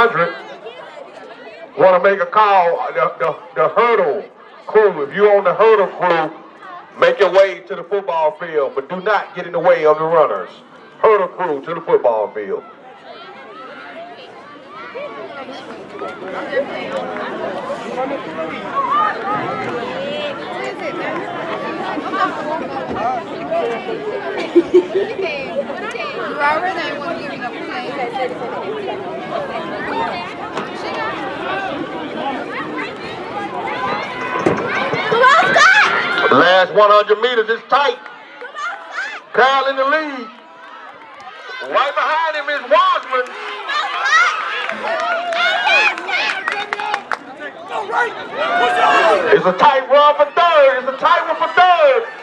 100. Want to make a call, the hurdle crew. If you're on the hurdle crew, make your way to the football field, but do not get in the way of the runners. Hurdle crew to the football field. The last 100 meters is tight. Carroll in the lead. Right behind him is Wasman. It's a tight run for third. It's a tight one for third.